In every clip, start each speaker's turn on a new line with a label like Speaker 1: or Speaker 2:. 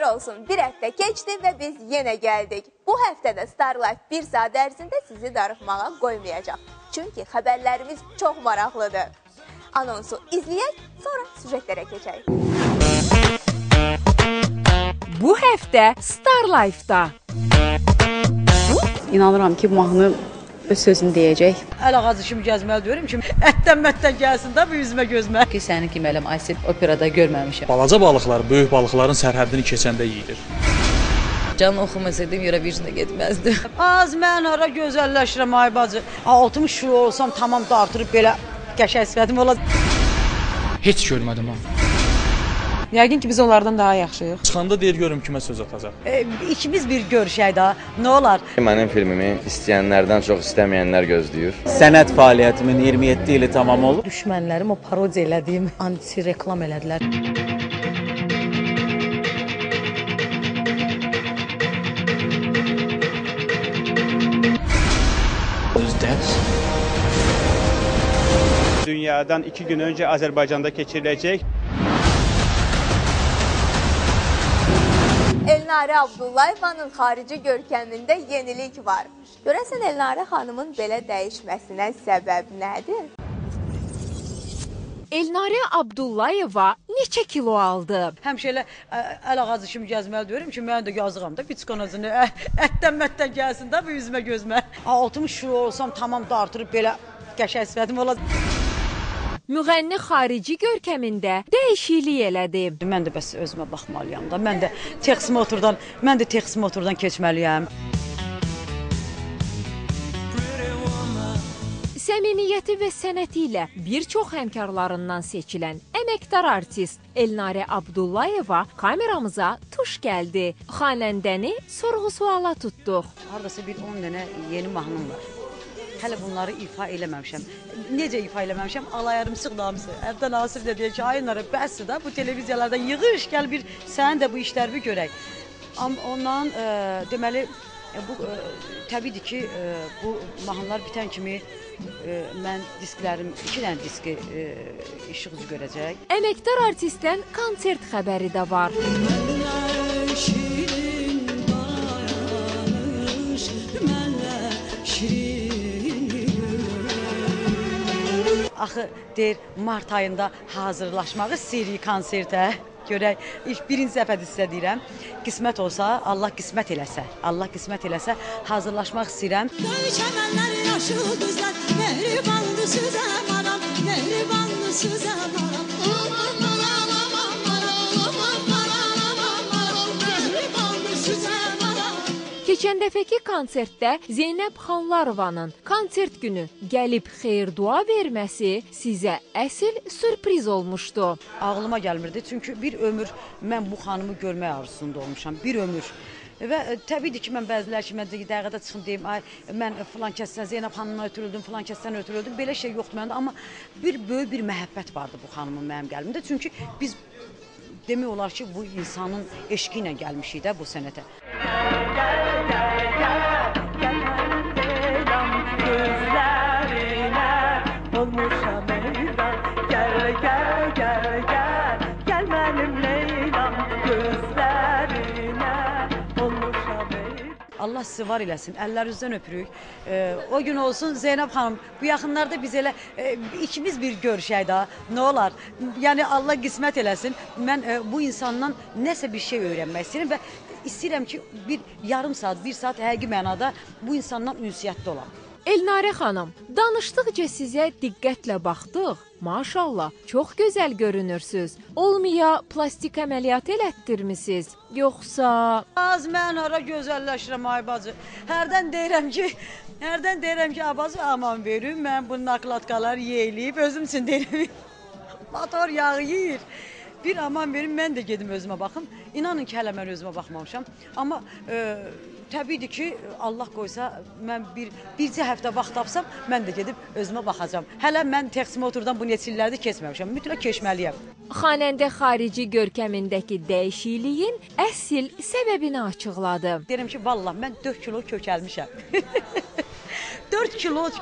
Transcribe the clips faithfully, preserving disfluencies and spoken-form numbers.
Speaker 1: olsun, bir həftə keçdi və biz yenə gəldik. Bu həftədə Star Life bir saat ərzində sizi darıxmağa qoymayacaq. Çünki xəbərlərimiz çox maraqlıdır. Anonsu izləyək, sonra süjetlərə keçək.
Speaker 2: Bu həftə Star Life-da.
Speaker 3: İnanıram ki, mahnı öz sözünü deyəcək.
Speaker 4: Əl ağacı kimi gəzməli deyirəm ki, ətdən mətdən gəlsin də bu üzmə gözmə.
Speaker 5: Ki, səni kimi eləm Aysel operada görməmişəm.
Speaker 6: Balaca balıqlar böyük balıqların sərhəddini keçəndə yeyilir.
Speaker 5: Can oxumasaydım Eurovision'a getməzdim.
Speaker 4: Az mən ara gözəlləşirəm ay bacı. altmış kilo olsam tamam dartırıb belə qəşəng sifətim olacaq.
Speaker 6: Heç görmədim ha.
Speaker 3: Yəqin ki, biz onlardan daha yaxşıyıq.
Speaker 6: Çıxanda deyir görüm kimə söz atacaq.
Speaker 4: E, ikimiz bir görüşək də, nə olar?
Speaker 7: Mənim filmimi istəyənlərdən çox istəməyənlər gözləyir.
Speaker 8: Sənət fəaliyyətimin iyirmi yeddi ili tamam olub.
Speaker 4: Düşmənlərim o parodiya elədiyim anti-reklam elədilər.
Speaker 9: Dünyadan iki gün önce Azərbaycanda keçiriləcək.
Speaker 1: Elnarə Abdullayevanın xarici görkəmində yenilik var. Görəsən Elnarə xanımın belə dəyişməsinə səbəb nədir?
Speaker 2: Elnarə Abdullayeva neçə kilo aldı?
Speaker 4: Həmişə elə əl ağacı kimi gəzməli deyirəm ki, mən də yazıqam da piçkonazını ətdən mətdən gəlsin də bu üzmə gözmə. altmış kilo olsam tamam dartırıb belə qəşəng sifətim olacaq.
Speaker 2: Müğənni xarici görkəmində dəyişiklik elədi.
Speaker 4: Mən də bəs özümə baxmalıyam da. Mən də taksimotordan, mən də taksimotordan keçməliyəm.
Speaker 2: Səmimiyyəti və sənəti ilə bir çox həmkarlarından seçilən əməkdar artist Elnarə Abdullayeva kameramıza tuş gəldi. Xanəndəni sorğu-suala tutduq.
Speaker 4: Haradasa bir on dənə yeni mahnım var. Hələ bunları ifa eləməmişəm. Necə ifa eləməmişəm? Alayarımsıq namısı. Ərdən Asif də deyir ki, ay Elnarə, bəsdir də bu televiziyalardan yığış, gəl bir sənin də bu işlərini görək. Ondan e, deməli, e, bu e, təbiidir ki, e, bu mahnılar bitən kimi e, mən disklərim, iki dənə diski e, işıq üzü görəcək.
Speaker 2: Əməkdar artistdən konsert xəbəri də var.
Speaker 4: Axı, deyir, mart ayında hazırlaşmağı seri konsertə görək. Birinci dəfədir sizə deyirəm, qismət olsa, Allah qismət eləsə, Allah qismət eləsə, hazırlaşmaq istəyirəm. Döyüşəmənlər, yaşıl düzlər, mehribanlı süzə maram, mehribanlı süzə maram.
Speaker 2: Keçən dəfəki konsertdə Zeynəb Xanlarovanın konsert günü gəlib xeyir-dua verməsi sizə əsl sürpriz olmuşdu.
Speaker 4: Ağlıma gəlmirdi, çünki bir ömür mən bu xanımı görmək arzusunda olmuşam, bir ömür. Və təbiidir ki, mən bəzilər ki, mən dəqiqədə çıxım deyim, ay, mən filan kəsdən Zeynəb xanımdan ötürüldüm, filan kəsdən ötürüldüm, belə şey yoxdur məndə, amma bir böyük bir məhəbbət vardı bu xanımın mənim qəlbimdə, çünki biz demək olar ki, bu insanın eşqi ilə gəlmişik də bu sənətə. Allah sizi var eləsin, əllərinizdən öpürük. E, o gün olsun Zeynəb xanım, bu yaxınlarda biz elə e, ikimiz bir görüşək daha, nə olar? Yəni Allah qismət eləsin, mən e, bu insandan nəsə bir şey öyrənmək istəyirəm və istəyirəm ki, bir yarım saat, bir saat həqiqi mənada bu insandan ünsiyyətdə olam.
Speaker 2: Elnarə xanım, danışdıqca sizə diqqətlə baxdıq. Maşallah, çox gözəl görünürsüz. Olmaya plastik əməliyyat elətdirmisiniz, yoxsa...
Speaker 4: Az mən ara gözəlləşirəm ay bacı. Hərdən deyirəm ki, hərdən deyirəm ki, abacı aman verim, mən bu nakladkalar yeyilib, özüm üçün deyirəm, motor yağı yiyir. Bir aman verim, mən də gedim özümə baxım. İnanın ki, hələ mən özümə baxmamışam. Amma e, təbiidir ki, Allah qoysa, mən bir, bircə həftə vaxt tapsam, mən də gedib özümə baxacam. Hələ mən taksimotordan bu neçə illərdə keçməmişəm, mütləq keçməliyəm.
Speaker 2: Xanəndə xarici görkəmindəki dəyişikliyin əsl səbəbini açıqladı.
Speaker 4: Deyirəm ki, vallah, mən dörd kilo kökəlmişəm. dörd kilo...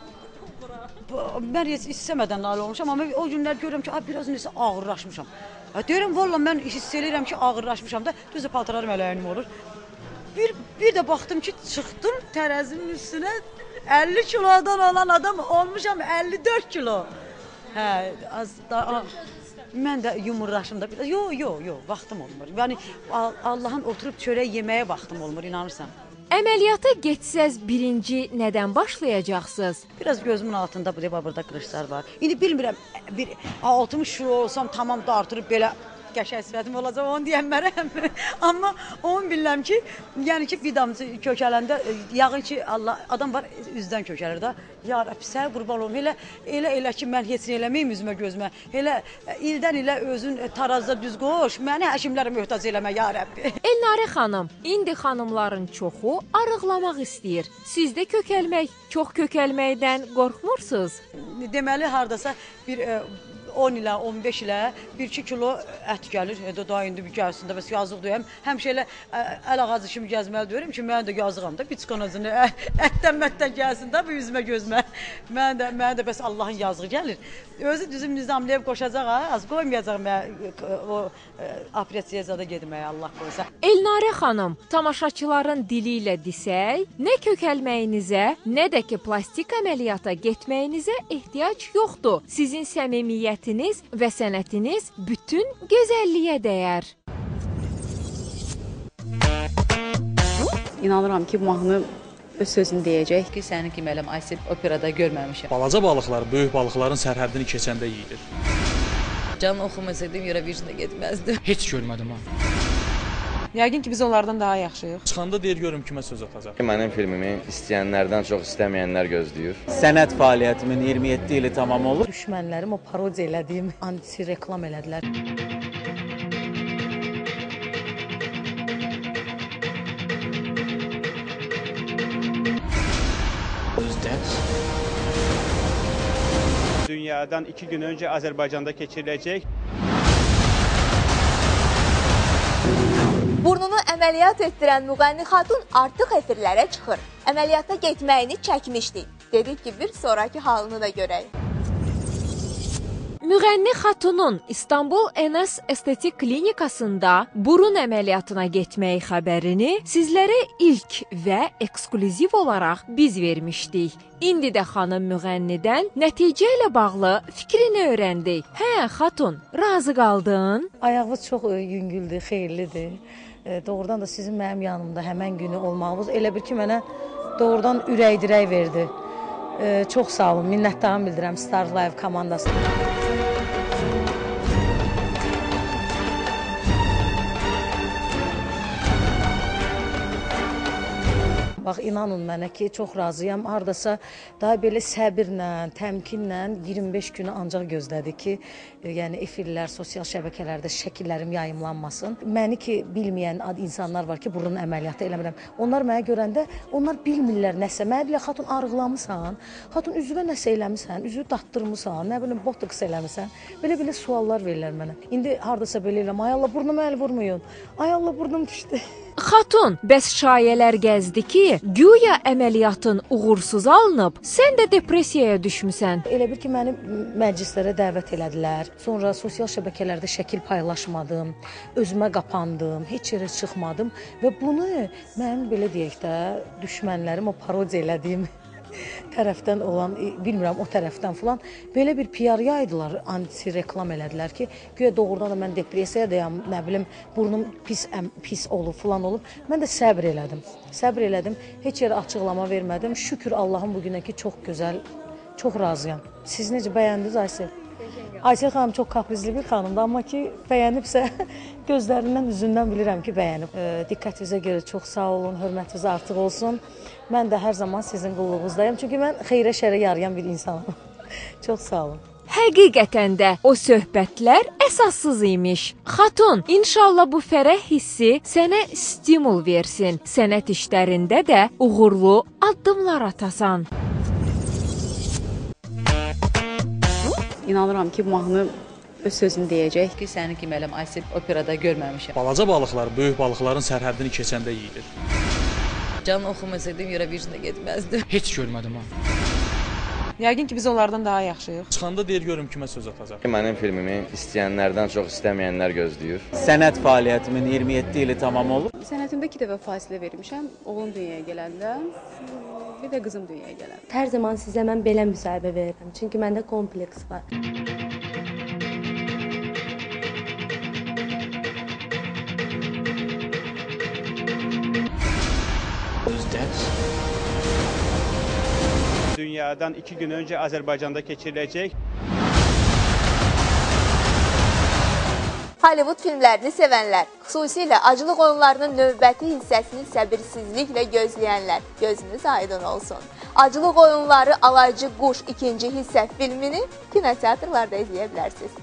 Speaker 4: Mən heç istəmədən nail olmuşam, amma o günlər görürəm ki, biraz necə ağırlaşmışam. Ha, deyirəm, valla mən hiss edirəm ki, ağırlaşmışam da, düzdür paltarlarım ələyənim olur. Bir, bir də baxdım ki, çıxdım tərəzinin üstünə, əlli kilodan olan adam olmuşam əlli dörd kilo. Hə, az da... Mən də yumurlaşım da, yox, yox, yox, vaxtım olmur. Yəni, Allahın oturub çörək yeməyə vaxtım olmur, inanırsan.
Speaker 2: Əməliyyata getsəz birinci nədən başlayacaqsınız?
Speaker 4: Biraz gözümün altında bu defa burada qırışlar var. İndi bilmirəm, bir altmış kilo olsam tamam da artırıb belə qəşəng sifətim olacaq, onu deyəmmərəm. Amma onu bilirəm ki, yəni ki, vidamcı kökələndə yağın ki, Allah, adam var üzdən kökəlir də. Ya Rəbbi, sən qurban olum, elə, elə, elə ki, mən heç nə eləməyim üzümə gözümə. Elə ildən ilə özün tarazda düz qoş, məni həkimlərə möhtac eləmə, ya Rəbbi.
Speaker 2: Elnarə xanım, indi xanımların çoxu arıqlamaq istəyir. Siz də kökəlmək, çox kökəlməkdən qorxmursunuz?
Speaker 4: Deməli, haradasa bir... on ilə, on beş ilə bir iki kilo ət gəlir. Edə daha indi bir gəlsin də, bəs yazıq deyəm. Həmişə elə əl ağacı kimi gəzməli deyirəm ki, mən də yazığam da, bir çıxanacını ətdən mətdən gəlsin də, bu üzmə gözmə. Mən də, mən də bəs Allahın yazığı gəlir. Özü düzüm nizamlayıb qoşacaq, az qoymayacaq mən o operasiyaya zada gedməyə, Allah qoysa.
Speaker 2: Elnarə xanım, tamaşaçıların dili ilə desək, nə kökəlməyinizə, nə də ki, plastik əməliyyata getməyinizə ehtiyac yoxdur. Sizin səmimiyyətiniz və sənətiniz bütün gözəlliyə dəyər.
Speaker 3: İnanıram ki, mahnı öz sözünü deyəcək.
Speaker 5: Ki, sənin kimi eləm Aysel operada görməmişəm.
Speaker 6: Balaca balıqlar böyük balıqların sərhəddini keçəndə yeyilir.
Speaker 5: Can oxumasaydım Eurovision'a getməzdim.
Speaker 6: Heç görmədim ha.
Speaker 3: Yəqin ki, biz onlardan daha yaxşıyıq.
Speaker 6: Çıxanda deyir görüm kimə söz atacaq.
Speaker 7: Mənim filmimi istəyənlərdən çox istəməyənlər gözləyir.
Speaker 8: Sənət fəaliyyətimin iyirmi yeddi ili tamam olur.
Speaker 4: Düşmənlərim o parodiya elədiyim anti reklam elədilər.
Speaker 9: Dünyadan iki gün önce Azərbaycanda keçiriləcək
Speaker 1: Burnunu əməliyyat etdirən müğənni xatun artıq efirlərə çıxır. Əməliyyata getməyini çəkmişdik. Dedik ki, bir sonraki halını da görək.
Speaker 2: Müğənni xatunun İstanbul Enes Estetik Klinikasında burun əməliyyatına getməyi xəbərini sizlərə ilk və eksklüziv olaraq biz vermişdik. İndi də xanım müğənnidən nəticə ilə bağlı fikrini öyrəndik. Hə, xatun, razı qaldın?
Speaker 4: Ayağınız çox yüngüldür, xeyirlidir. E, doğrudan da sizin mənim yanımda həmən günü olmağınız elə bir ki, mənə doğrudan ürək-dirək verdi. E, çox sağ olun, minnətdarım bildirəm Star Live komandasına. Bax, inanın mənə ki, çox razıyam. Hardasa daha belə səbirlə, təmkinlə iyirmi beş günü ancaq gözlədi ki, yəni efirlər, sosial şəbəkələrdə şəkillərim yayımlanmasın. Məni ki, bilməyən insanlar var ki, burun əməliyyatı eləmirəm. Onlar mənə görəndə, onlar bilmirlər nəsə. Mənə deyirlər, xatun arıqlamısan, xatun üzvə nəsə eləmirsən, üzvü datdırmısan, nə bilim, botoks eləmirsən. Belə-belə suallar verirlər mənə. İndi hardasa belə eləm, ay Allah, burnumu əl vurmayın, ay Allah, burnum düşdü.
Speaker 2: Xatun, bəs şayələr gəzdi ki, güya əməliyyatın uğursuz alınıb, sən də depressiyaya düşmüsən.
Speaker 4: Elə bir ki, məni məclislərə dəvət elədilər. Sonra sosial şəbəkələrdə şəkil paylaşmadım, özümə qapandım, heç yerə çıxmadım və bunu mənim belə deyək də, düşmənlərim o parodiya elədiyim tərəfdən olan, bilmirəm o tərəfdən falan belə bir P R yaydılar, anti-reklam elədilər ki, güya doğrudan da mən depressiyadayam, nə bilim, burnum pis, pis olub, falan olub. Mən də səbr elədim, səbr elədim, heç yerə açıqlama vermədim. Şükür Allahın bugünə ki, çox gözəl, çox razıyam. Siz necə bəyəndiniz Aysel? Aysel xanım çox kaprizli bir xanımdır, amma ki, bəyənibsə gözlərindən, üzündən bilirəm ki, bəyənib. E, diqqətinizə görə çox sağ olun, hörmətiniz artıq olsun. Mən də hər zaman sizin qulluğunuzdayım, çünki mən xeyrə şərə yarayan bir insanım. Çox sağ olun.
Speaker 2: Həqiqətən də o söhbətlər əsassız imiş. Xatun, inşallah bu fərəh hissi sənə stimul versin. Sənət işlərində də uğurlu addımlar atasan.
Speaker 3: İnanıram ki, mahnı öz sözünü deyəcək.
Speaker 5: Ki, sənin kimi eləm Aysel operada görməmişəm.
Speaker 6: Balaca balıqlar böyük balıqların sərhəddini keçəndə yeyilir.
Speaker 5: Can oxumasaydım Eurovision'a getməzdim.
Speaker 6: Heç görmədim ha.
Speaker 3: Yəqin ki, biz onlardan daha yaxşıyıq.
Speaker 6: Çıxanda deyir görüm kimə söz atacaq.
Speaker 7: Mənim filmimi istəyənlərdən çox istəməyənlər gözləyir.
Speaker 8: Sənət fəaliyyətimin iyirmi yeddi ili tamam olub.
Speaker 3: Sənətimdə iki dəfə fasilə vermişəm. Oğlum dünyaya gələndə, bir də qızım dünyaya gələndə.
Speaker 10: Hər zaman sizə mən belə müsahibə verirəm. Çünki məndə kompleks var.
Speaker 9: Dünyadan iki gün önce Azerbaycan'da keçiriləcək
Speaker 1: Hollywood filmlərini sevənlər, xüsusilə acılıq oyunlarının növbəti hissəsini səbirsizliklə gözləyənlər, gözünüz aydın olsun. Acılıq oyunları Alaycı Quş ikinci hissə filmini kinoteatrlarda izləyə bilərsiniz.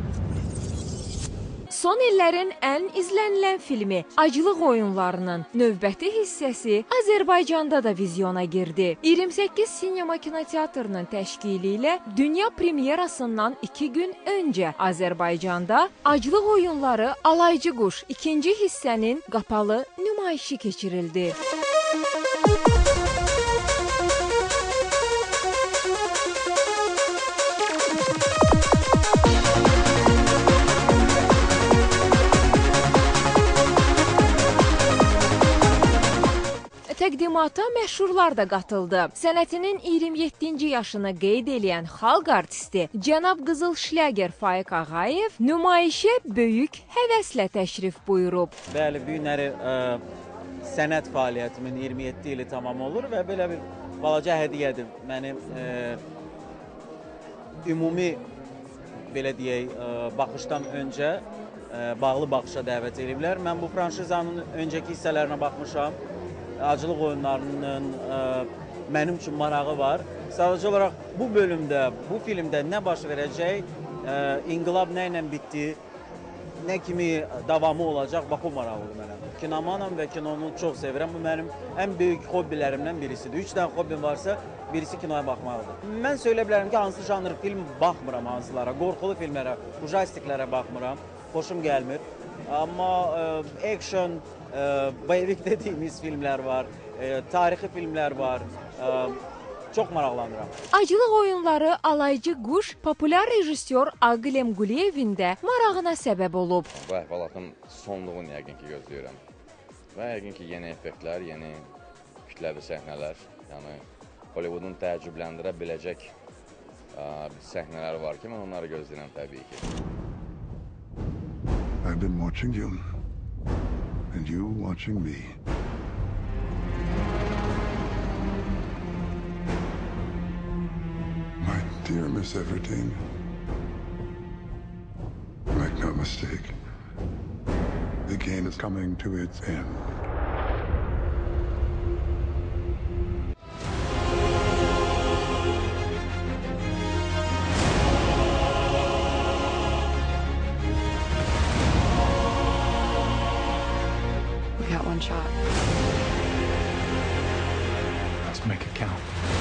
Speaker 2: Son illərin ən izlənilən filmi Acılıq oyunlarının növbəti hissəsi Azərbaycanda da vizyona girdi. iyirmi səkkiz Sinema kinoteatrının təşkili ilə dünya premyerasından iki gün öncə Azərbaycanda Acılıq oyunları Alaycı Quş ikinci hissənin qapalı nümayişi keçirildi. Təqdimata məşhurlar da qatıldı. Sənətinin iyirmi yeddinci yaşını qeyd edən xalq artisti cənab Qızıl Şləger Faiq Ağayev nümayişə böyük həvəslə təşrif buyurub.
Speaker 8: Bəli, bu günləri ə, sənət fəaliyyətimin iyirmi yeddi ili tamam olur və belə bir balaca hədiyyədir. Mənim ə, ümumi belə deyək, ə, baxışdan öncə ə, bağlı baxışa dəvət ediblər. Mən bu franşizanın öncəki hissələrinə baxmışam. Acılıq oyunlarının ə, mənim üçün marağı var. Sadəcə olaraq bu bölümdə, bu filmdə nə baş verəcək, ə, inqilab nə ilə bitdi, nə kimi davamı olacaq, bax o maraqlıdır mənə. Kinomanam və kinonu çox sevirəm. Bu mənim ən böyük hobbilərimdən birisidir. Üç dənə hobbim varsa, birisi kinoya baxmaqdır. Mən söylə bilərəm ki, hansı janr film baxmıram hansılara, qorxulu filmlərə, ujastiklərə baxmıram, xoşum gəlmir. Amma ə, action, ə, bayevik dediyimiz filmlər var, ə, tarixi filmlər var, ə, çox maraqlanıram.
Speaker 2: Acılıq oyunları Alaycı Quş populyar rejissor Aqilem Quliyevin də marağına səbəb olub.
Speaker 7: Bu əhvalatın sonluğunu yəqin ki gözləyirəm. Və yəqin ki yeni effektlər, yeni kütləvi səhnələr, yəni Hollywoodun təəccübləndirə biləcək ə, səhnələr var ki, mən onları gözləyirəm təbii ki.
Speaker 11: I've been watching you, and you watching me. My dear Miss Everything, make no mistake, the game is coming to its end.
Speaker 3: One shot.
Speaker 6: Let's make it count.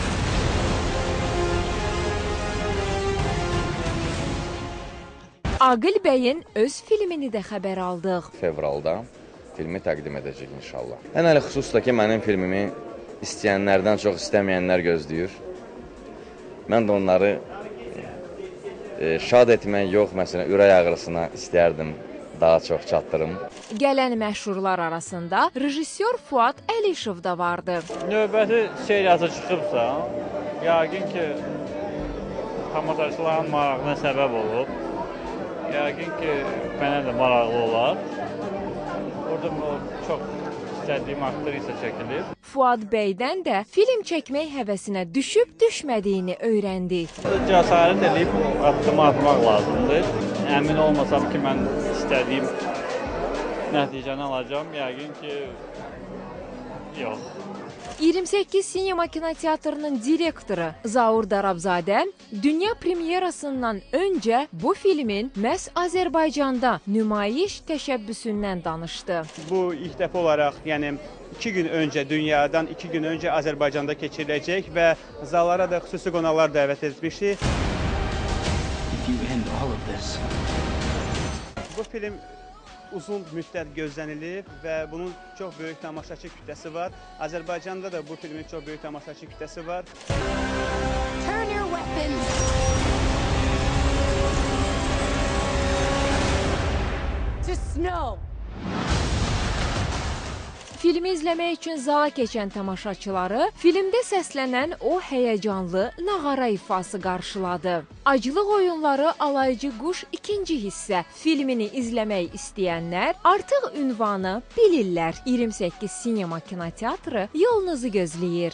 Speaker 2: Aqil bəyin öz filmini də xəbər aldıq.
Speaker 7: Fevralda filmi təqdim edəcək inşallah. Ən əli xüsusda ki, mənim filmimi istəyənlərdən çox istəməyənlər gözləyir. Mən də onları e, şad etmək yox, məsələn, ürək ağrısına istəyərdim daha çox çatdırım.
Speaker 2: Gələn məşhurlar arasında rejissor Fuad Əlişov da vardı.
Speaker 9: Növbəti seriyası çıxıbsa, yəqin ki, tamaşaçıların marağına səbəb olub. Yəqin ki, mənə də maraqlı olar. Orada çox istədiyim aktrisa çəkilir.
Speaker 2: Fuad bəydən də film çəkmək həvəsinə düşüb düşmədiyini öyrəndik.
Speaker 9: Cəsarət edib addımı atmaq lazımdır. Əmin olmasam ki, mən istədiyim nəticəni alacağım, yəqin ki, yox.
Speaker 2: iyirmi səkkiz Sinema kinoteatrının direktoru Zaur Darabzadə dünya premyerasından öncə bu filmin məhz Azərbaycanda nümayiş təşəbbüsündən danışdı.
Speaker 9: Bu ilk dəfə olaraq, yəni iki gün öncə, dünyadan iki gün öncə Azərbaycanda keçiriləcək və zallara da xüsusi qonaqlar dəvət etmişdik. Bu film
Speaker 12: uzun müddət gözlənilib və bunun çox böyük tamaşaçı kütləsi var. Azərbaycanda da bu filmin çox böyük tamaşaçı kütləsi var.
Speaker 13: Turn your weapons. To snow.
Speaker 2: Filmi izləmək üçün zala keçən tamaşaçıları filmdə səslənən o həyəcanlı nağara ifası qarşıladı. Acılıq oyunları Alaycı Quş ikinci hissə filmini izləmək istəyənlər artıq ünvanı bilirlər. iyirmi səkkiz Sinema kinoteatrı yolunuzu gözləyir.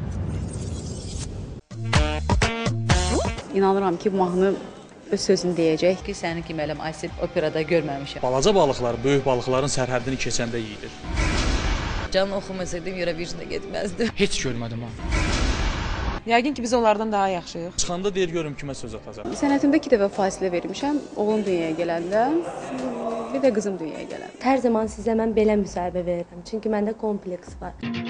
Speaker 3: İnanıram ki, bu mahnı öz sözünü deyəcək.
Speaker 5: Ki, səni kimi eləm Aysel operada görməmişəm.
Speaker 6: Balaca balıqlar böyük balıqların sərhəddini keçəndə yeyilir.
Speaker 5: Can oxumasaydım Eurovision'a getməzdim.
Speaker 6: Heç görmədim ha.
Speaker 14: Yəqin ki, biz onlardan daha yaxşıyıq.
Speaker 6: Çıxanda deyir görüm kimə söz atacaq.
Speaker 3: Sənətimdə iki dəfə fasilə vermişəm. Oğlum dünyaya gələndə, bir də qızım dünyaya gələndə.
Speaker 10: Hər zaman sizə mən belə müsahibə verirəm. Çünki məndə kompleks var.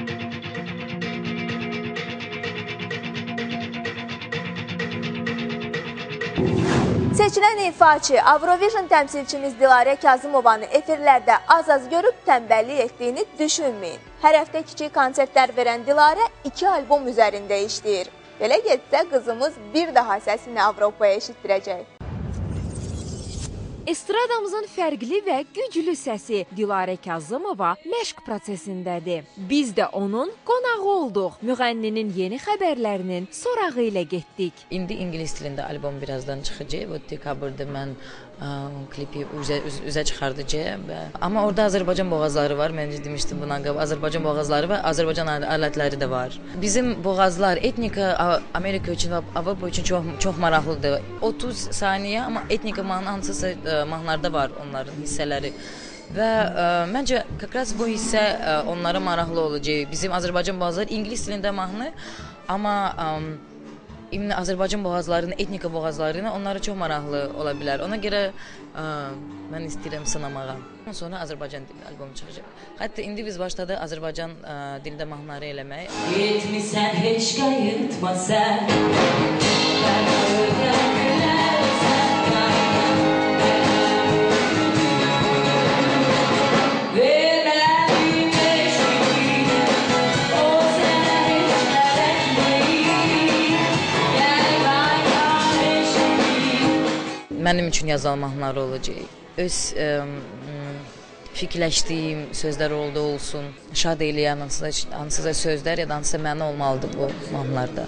Speaker 1: Seçilən ifaçı Avrovision təmsilçimiz Dilarə Kazımovanı efirlərdə az-az görüb tənbəllik etdiyini düşünməyin. Hər həftə kiçik konsertlər verən Dilarə iki albom üzərində işləyir. Belə getsə qızımız bir daha səsini Avropaya eşitdirəcək.
Speaker 2: Estradamızın fərqli və güclü səsi Dilarə Kazımova məşq prosesindədir. Biz də onun qonağı olduq. Müğənninin yeni xəbərlərinin sorağı ilə getdik.
Speaker 5: İndi ingilis dilində albom birazdan çıxacaq. Bu dekabrda mən ə, klipi üzə, üzə çıxardacağım. Və... Amma orada Azərbaycan boğazları var. Mən demişdim bundan qabaq. Azərbaycan boğazları və Azərbaycan alətləri də var. Bizim boğazlar etnika Amerika üçün və Avropa üçün çox, çox maraqlıdır. otuz saniyə, amma etnika mahnı hansısa mahnılarda var onların hissələri. Və ə, məncə kakras bu hissə ə, onlara maraqlı olacaq. Bizim Azərbaycan boğazları ingilis dilində mahnı, amma ə, Azərbaycan boğazlarını, etnika boğazlarını onlara çox maraqlı ola bilər. Ona görə ə, mən istəyirəm sınamağa. Sonra Azərbaycan dilində albom çıxacaq. Hətta indi biz başladı Azərbaycan ə, dilində mahnıları eləmək.
Speaker 15: Getmisən heç qayıtma sən. Mən öləm gülərsən.
Speaker 5: Mənim üçün yazılan mahnılar olacaq. Öz ə, fikirləşdiyim sözlər oldu olsun. Şad eləyən hansısa, hansısa sözlər ya da hansısa məna olmalıdır bu mahnılarda.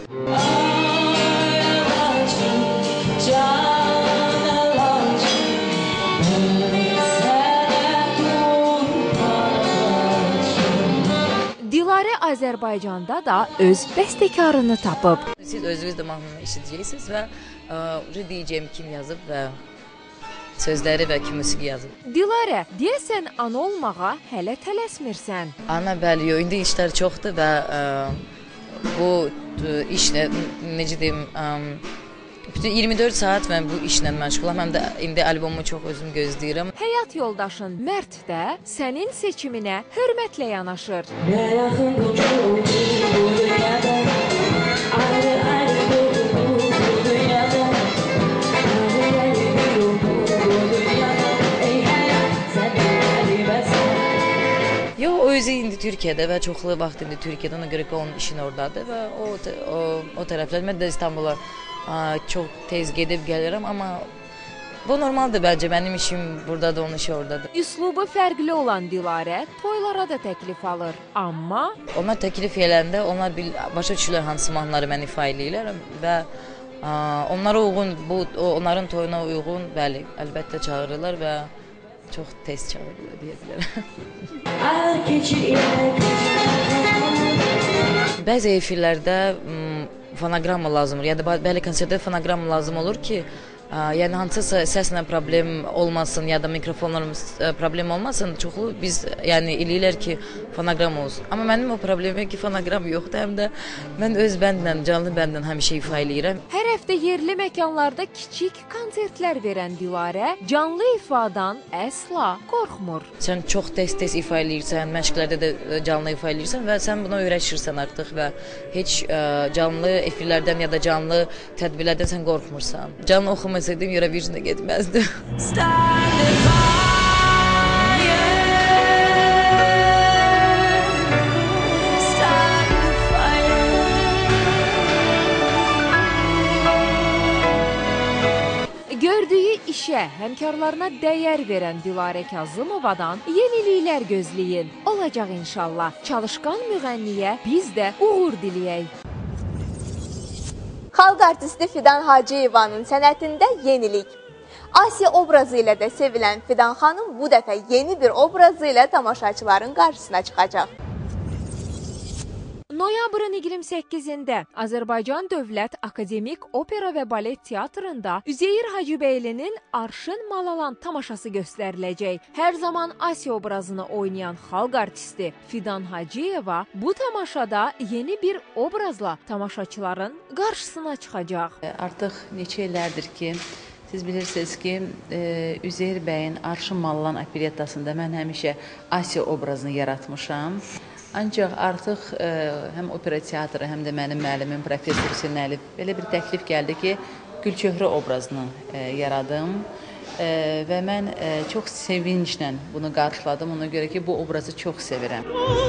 Speaker 2: Dilarə Azərbaycanda da öz bəstəkarını tapıb.
Speaker 5: Siz özünüz də mahnını eşidəcəksiniz və ə, deyəcəyim kim yazıb və sözləri və kim musiqi yazıb.
Speaker 2: Dilarə, deyəsən ana olmağa hələ tələsmirsən.
Speaker 5: Ana bəli, yo, indi işlər çoxdur və ə, bu ə, işlə, necə deyim, ə, bütün iyirmi dörd saat mən bu işlə məşğulam, həm də indi albomu çox özüm gözləyirəm.
Speaker 2: Həyat yoldaşın Mərd də sənin seçiminə hörmətlə yanaşır.
Speaker 15: Nə yaxın qoçu oldu bu dünyada, ayrı ayrı oldu bu dünyada, ayrı ayrı oldu bu dünyada, ey həyat sən bilməlisən.
Speaker 5: Yo, o özü indi Türkiyədə və çoxlu vaxt indi Türkiyədə, ona görə ki onun işin oradadır və o, o, o tərəflər, mən də İstanbula Aa, çox tez gedib gəlirəm, amma bu normaldır bence. Mənim işim buradadır, onun işi oradadır.
Speaker 2: Üslubu fərqli olan Dilarə toylara da təklif alır, amma
Speaker 5: onlar təklif eləndə onlar bil, başa düşürlər hansı mahnıları mən ifa eləyirlər və a, onlara uyğun, bu onların toyuna uyğun, bəli, əlbəttə çağırırlar və çox tez çağırırlar deyə bilərəm. Bəzi efirlərdə fonogramma lazım olur. Ya da bəli konsertdə fonogramma lazım olur ki, ə, yəni hansısa səslə problem olmasın ya da mikrofonlarımız ə, problem olmasın. Çoxlu biz yəni eləyirlər ki, fonogram olsun. Amma mənim o problemim ki, fonogram yoxdur. Həm də mən öz bəndlə, canlı bəndlə həmişə ifa eləyirəm.
Speaker 2: Hər həftə yerli məkanlarda kiçik konsertlər verən Dilarə canlı ifadan əsla qorxmur.
Speaker 5: Sən çox tez-tez ifa eləyirsən, məşqlərdə də canlı ifa eləyirsən və sən buna öyrəşirsən artıq və heç ə, canlı efirlərdən ya da canlı tədbirlərdən sən qorxmursan. Canlı oxumasaydım Eurovision'a getməzdim.
Speaker 2: və həmkarlarına dəyər verən Dilarə Kazımovadan yeniliklər gözləyin. Olacaq inşallah. Çalışqan müğənniyə biz də uğur diləyək.
Speaker 1: Xalq artisti Fidan Hacıyevanın sənətində yenilik. Asiya obrazı ilə də sevilən Fidan xanım bu dəfə yeni bir obrazı ilə tamaşaçıların qarşısına çıxacaq.
Speaker 2: Noyabrın iyirmi səkkizində Azərbaycan Dövlət Akademik Opera və Balet Teatrında Üzeyir Hacıbeylinin Arşın Malalan tamaşası göstəriləcək. Hər zaman Asiya obrazını oynayan xalq artisti Fidan Hacıyeva bu tamaşada yeni bir obrazla tamaşaçıların qarşısına çıxacaq.
Speaker 16: Artıq neçə illərdir ki, siz bilirsiniz ki, Üzeyir bəyin Arşın Malalan operettasında mən həmişə Asiya obrazını yaratmışam. Ancaq artıq ə, həm opera teatrı, həm də mənim müəllimim professor Hüseyn Əliyev belə bir təklif gəldi ki, Gülçöhrə obrazını ə, yaradım ə, və mən ə, çox sevinclə bunu qarşıladım. Ona görə ki, bu obrazı çox sevirəm.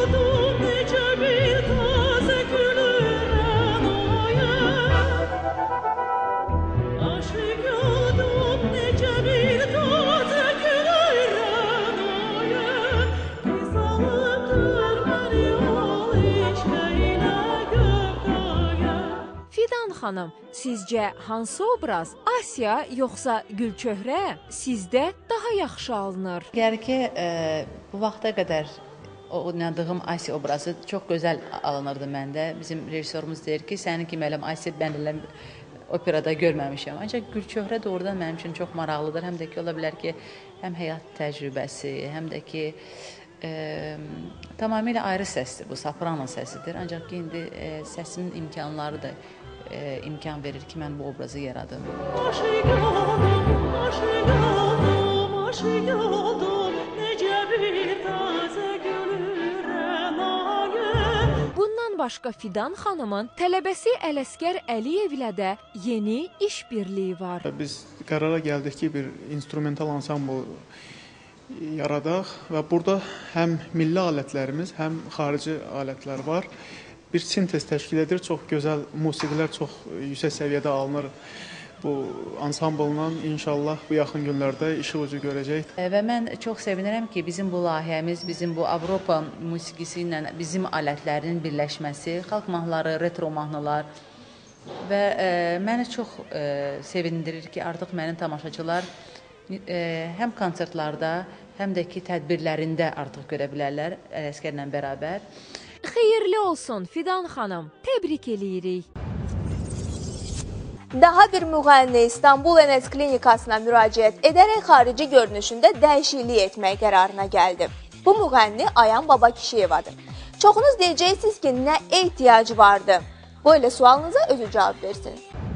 Speaker 2: Fidan xanım, sizcə hansı obraz, Asiya yoxsa Gülçöhrə sizdə daha yaxşı alınır?
Speaker 16: Gəlir ki, e, bu vaxta qədər oynadığım Asiya obrazı çox gözəl alınırdı məndə. Bizim rejissorumuz deyir ki, sənin kimi eləm Asiya bəndələn operada görməmişəm. Ancaq Gülçöhrə doğrudan mənim üçün çox maraqlıdır. Həm də ki, ola bilər ki, həm həyat təcrübəsi, həm də ki, e, tamamilə ayrı səsdir, bu soprano səsidir. Ancaq ki, indi e, səsimin imkanları da e, imkan verir ki, mən bu obrazı yaradım. Aşıq oldum, aşıq oldum, aşıq oldum, necə bir tazə gülürəm ayım.
Speaker 2: Bundan başqa Fidan xanımın tələbəsi Ələsgər Əliyevlə də yeni iş birliyi var.
Speaker 17: Biz qərara gəldik ki, bir instrumental ansambl yaradaq və burada həm milli alətlərimiz, həm xarici alətlər var. Bir sintez təşkil edir, çox gözəl musiqilər çox yüksək səviyyədə alınır bu ansamblla. İnşallah bu yaxın günlərdə işıq ucu görəcək.
Speaker 16: Və mən çox sevinirəm ki, bizim bu layihəmiz, bizim bu Avropa musiqisi ilə bizim alətlərin birləşməsi, xalq mahnıları, retro mahnılar və e, məni çox e, sevindirir ki, artıq mənim tamaşaçılar e, həm konsertlarda, həm də ki, tədbirlərində artıq görə bilərlər Ələsgərlə bərabər.
Speaker 2: Xeyirli olsun Fidan xanım, təbrik eləyirik.
Speaker 1: Daha bir müğənni İstanbul Enes Klinikasına müraciət edərək xarici görünüşündə dəyişiklik etmək qərarına gəldi. Bu müğənni Ayan Babakişiyevadır. Çoxunuz deyəcəksiniz ki, nə ehtiyac vardı? Bu elə sualınıza özü cavab versin.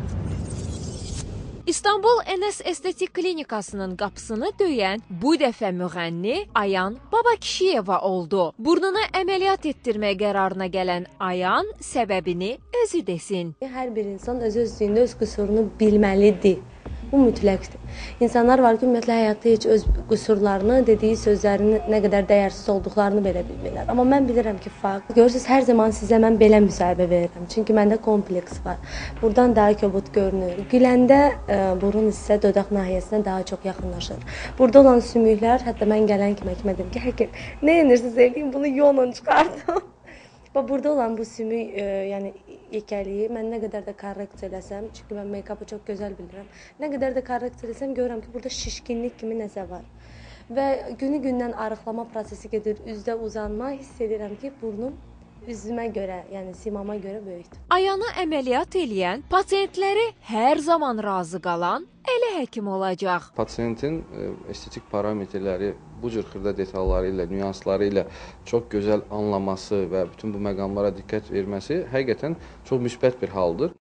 Speaker 2: İstanbul Enes Estetik Klinikasının qapısını döyən bu dəfə müğənni Ayan Babakişiyeva oldu. Burnuna əməliyyat etdirmək qərarına gələn Ayan səbəbini özü desin.
Speaker 10: Hər bir insan öz-özlüyündə öz qüsurunu bilməlidir. Bu mütləqdir. İnsanlar var ki, ümumiyyətlə həyatda heç öz qüsurlarını, dediyi sözlərinin nə qədər dəyərsiz olduqlarını belə bilmirlər. Amma mən bilirəm ki, fakt. Görürsünüz, hər zaman sizə mən belə müsahibə verirəm. Çünki məndə kompleks var. Buradan daha kobud görünür. Güləndə e, burun hissə dodaq nahiyəsinə daha çox yaxınlaşır. Burada olan sümüklər, hətta mən gələn kimi həkimə dedim ki, həkim, nə edirsiniz eləyin, bunu yonla çıxardım. Və burada olan bu sümük, e, yəni yekəliyi mən nə qədər də korrekt eləsəm, çünki mən make-up'ı çox gözəl bilirəm. Nə qədər də korrekt eləsəm görürəm ki, burada şişkinlik kimi nəsə var. Və günü-gündən arıqlama prosesi gedir, üzdə uzanma, hiss edirəm ki, burnum üzümə görə, yəni simama görə böyükdür.
Speaker 2: Ayanı əməliyyat eləyən, pasiyentləri hər zaman razı qalan elə həkim olacaq.
Speaker 18: Pasiyentin estetik parametrləri bu cür xırda detalları ilə, nüansları ilə çox gözəl anlaması və bütün bu məqamlara diqqət verməsi həqiqətən çox müsbət bir haldır.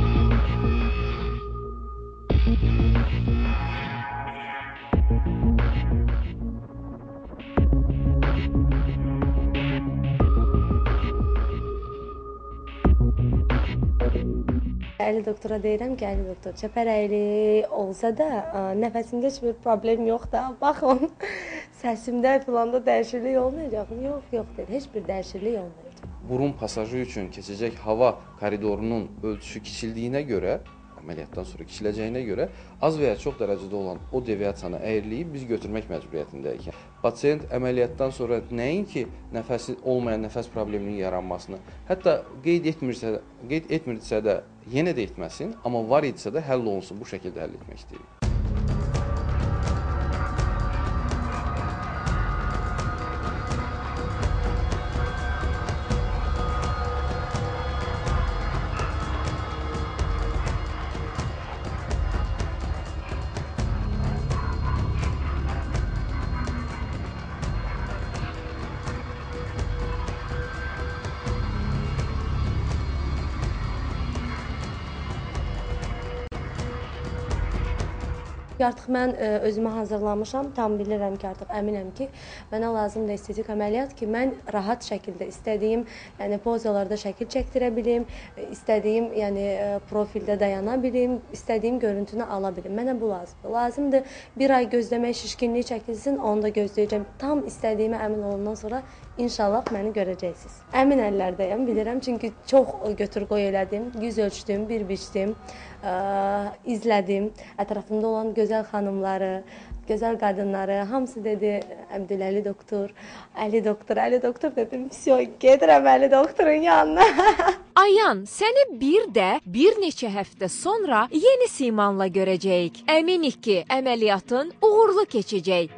Speaker 10: Əli doktora deyirəm ki, Əli doktor, çəpərəkli olsa da nəfəsimdə heç bir problem yox da, baxın, səsimdə filanda dəyişiklik olmayacaq mı? Yox, yox deyir, heç bir dəyişiklik olmayacaq.
Speaker 18: Burun pasajı üçün keçəcək hava koridorunun ölçüsü kiçildiyinə görə əməliyyatdan sonra keçiləcəyinə görə az və ya çox dərəcədə olan o deviasiyanı əyirliyi biz götürmək məcburiyyətindəyik. Pasiyent əməliyyatdan sonra nəinki nəfəsi olmayan nəfəs probleminin yaranmasını, hətta qeyd etmirsə, qeyd etmirsə də yenə də etməsin, amma var idisə də həll olunsun, bu şəkildə həll etmək istəyirik.
Speaker 10: Artıq mən ə, özümü hazırlamışam, tam bilirəm ki, artıq əminəm ki, mənə lazımdır estetik əməliyyat ki, mən rahat şəkildə istədiyim, yəni pozalarda şəkil çəkdirə bilim, istədiyim, yəni profildə dayana bilim, istədiyim görüntünü ala bilim. Mənə bu lazımdır. Lazımdır bir ay gözləmək, şişkinlik çəkilsin, onu da gözləyəcəm. Tam istədiyimə əmin olandan sonra İnşallah məni görəcəksiniz. Əmin əllərdəyəm, bilirəm, çünki çox götür-qoy elədim, yüz ölçdüm, bir biçdim, ə, izlədim. Ətrafımda olan gözəl xanımları, gözəl qadınları, hamısı dedi, Əbdüləli doktor, Əli doktor, Əli doktor dedim, всё, gedirəm Əli doktorun yanına.
Speaker 2: Ayan, səni bir də bir neçə həftə sonra yeni simanla görəcəyik. Əminik ki, əməliyyatın uğurlu keçəcək.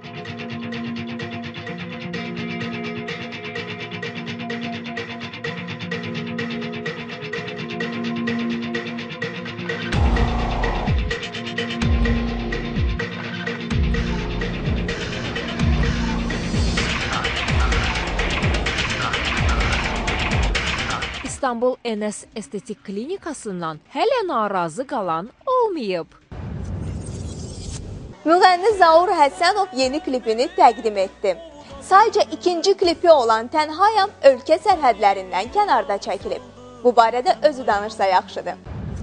Speaker 2: İstanbul N S Estetik Klinikasından hələ narazı qalan olmayıb.
Speaker 1: Müğənni Zaur Həsənov yeni klipini təqdim etdi. Sadəcə ikinci klipi olan Tənhayam ölkə sərhədlərindən kənarda çəkilib. Bu barədə özü danışsa yaxşıdır.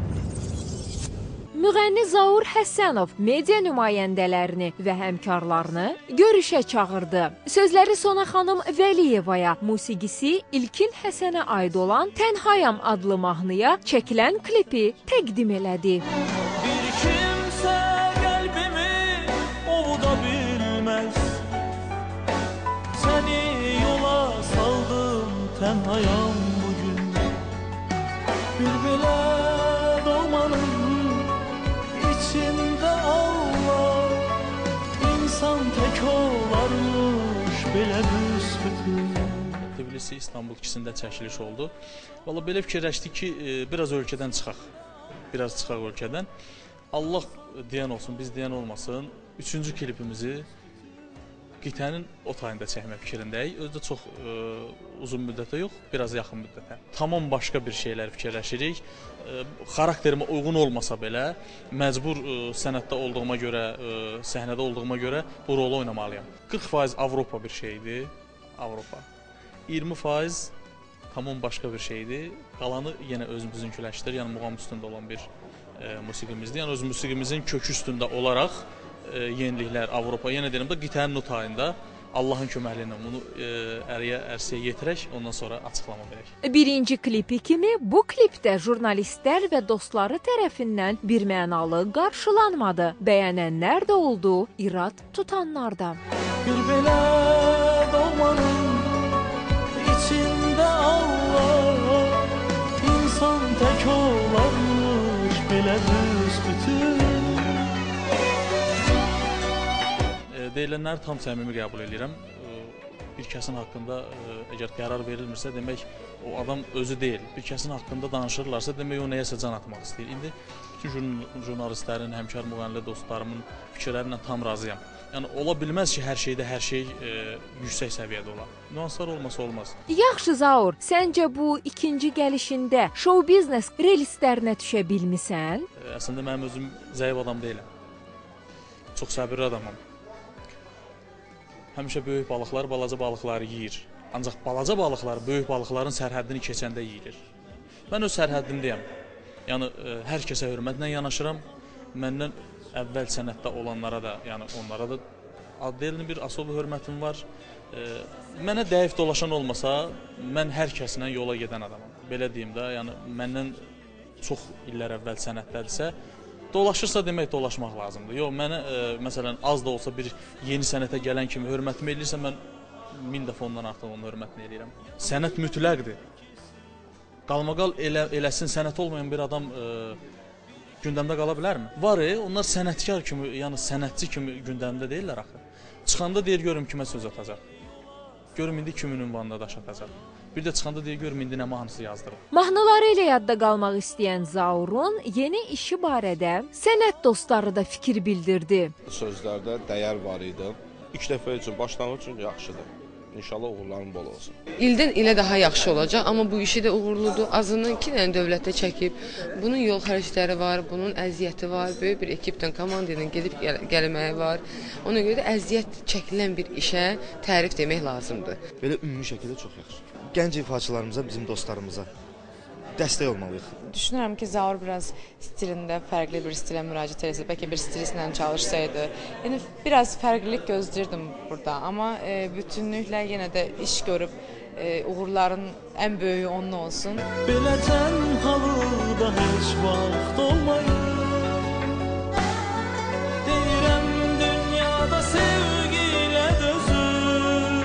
Speaker 2: Müğənni Zaur Həsənov media nümayəndələrini və həmkarlarını görüşə çağırdı. Sözləri Sona xanım Vəliyevaya, musiqisi İlkin Həsənə aid olan Tənhayam adlı mahnıya çəkilən klipi təqdim elədi.
Speaker 19: Bir kimsə qəlbimi ovuda bilməz, səni yola saldım tənhayam bugün. Bir belə doğmanın İçində Allah, insan tək olarmış belə büsbütün.
Speaker 6: Tbilisi İstanbul ikisində çəkiliş oldu. Valla belə fikirləşdik ki, biraz ölkədən çıxaq. Biraz çıxaq ölkədən. Allah deyən olsun, biz deyən olmasın. Üçüncü klipimizi qitənin o tayında çəkmək fikrindəyik. Özdə çox ə, uzun müddətə yox, biraz yaxın müddətə. Tamam başqa bir şeylər fikirləşirik. Ə, xarakterimə uyğun olmasa belə, məcbur ə, sənətdə olduğuma görə, ə, səhnədə olduğuma görə bu rolu oynamalıyam. qırx faiz Avropa bir şeydir, Avropa. iyirmi faiz tamam başqa bir şeydir. Qalanı yenə özümüzünkiləşdir, yəni muğam üstündə olan bir ə, musiqimizdir. Yəni öz musiqimizin kökü üstündə olaraq yeniliklər Avropa, yenə deyirəm də qitənin o tayında Allahın köməkliyi ilə bunu e, əriyə, ərsəyə yetirək, ondan sonra açıqlama verək.
Speaker 2: Birinci klipi kimi bu klipdə jurnalistlər və dostları tərəfindən bir mənalı qarşılanmadı. Bəyənənlər də oldu, irad tutanlar da.
Speaker 19: Bir belə doğmanın içində Allah, insan tək olarmış belə büsbütün.
Speaker 6: Deyilənləri tam səmimi qəbul edirəm. Bir kəsin haqqında əgər qərar verilmirsə, demək o adam özü deyil. Bir kəsin haqqında danışırlarsa, demək o nəyəsə can atmaq istəyir. İndi bütün jurnalistlərin, həmkar müğənnilə dostlarımın fikirlərinə tam razıyam. Yəni ola bilməz ki, hər şeydə hər şey e, yüksək səviyyədə ola. Nüanslar olmasa olmaz.
Speaker 2: Yaxşı Zaur, səncə bu ikinci gəlişində show biznes relislərinə düşə bilmisən?
Speaker 6: E, əslində mənim özüm zəif adam deyiləm. Çox səbirli adamam. Həmişə böyük balıqlar balaca balıqları yeyir. Ancaq balaca balıqlar böyük balıqların sərhəddini keçəndə yeyilir. Mən öz sərhəddimdəyəm. Yəni ə, hər kəsə hörmətlə yanaşıram. Məndən əvvəl sənətdə olanlara da, yəni onlara da adlı bir asılı hörmətim var. Ə, mənə dəif dolaşan olmasa, mən hər kəslə yola gedən adamam. Belə deyim də, yəni məndən çox illər əvvəl sənətdədirsə, dolaşırsa demək dolaşmaq lazımdır. Yox, mənə ə, məsələn az da olsa bir yeni sənətə gələn kimi hörmətimi eləyirsə, mən min dəfə ondan artıq onun hörmətini eləyirəm. Sənət mütləqdir. Qalmaqal elə, eləsin sənət olmayan bir adam ə, gündəmdə qala bilərmi? Var, e, onlar sənətkar kimi, yəni sənətçi kimi gündəmdə deyirlər axı. Çıxanda deyir görüm kimə söz atacaq. Görüm indi kimin ünvanında daş atacaq. Bir də çıxanda deyir görüm indi nə mahnısı yazdırır.
Speaker 2: Mahnıları ilə yadda qalmaq istəyən Zaurun yeni işi barədə sənət dostları da fikir bildirdi.
Speaker 20: Sözlərdə dəyər var idi. İlk dəfə üçün başlanğıc üçün yaxşıdır. İnşallah uğurların bol olsun.
Speaker 21: İldən ilə daha yaxşı olacaq, amma bu işi də uğurludur. Azından iki dənə dövlətdə çəkib. Bunun yol xərcləri var, bunun əziyyəti var, böyük bir ekipdən, komanda ilə gedib gəl gəlməyi var. Ona görə də əziyyət çəkilən bir işə tərif demək lazımdır.
Speaker 22: Belə ümumi şəkildə çox yaxşı. Gənc ifaçılarımıza, bizim dostlarımıza dəstək olmalıyıq.
Speaker 14: Düşünürəm ki, Zaur biraz stilində fərqli bir stilə müraciət etsə, bəlkə bir stilistlə çalışsaydı. Yəni biraz fərqlilik gözləyirdim burada, amma e, bütünlüklə yenə də iş görüb e, uğurların ən böyüyü onun olsun.
Speaker 19: Belə tənhalıqda heç vaxt olmayın. Deyirəm dünyada sevgilə dözür.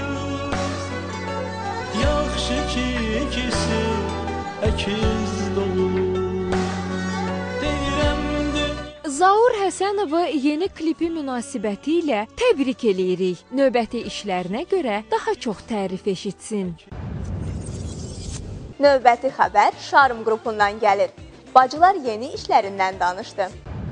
Speaker 19: Yaxşı ki ikisi əkiz dolu. Deyirəm dünyada
Speaker 2: Zaur Həsənovu yeni klipi münasibəti ilə təbrik eləyirik. Növbəti işlərinə görə daha çox tərif eşitsin.
Speaker 1: Növbəti xəbər Şarm qrupundan gəlir. Bacılar yeni işlərindən danışdı.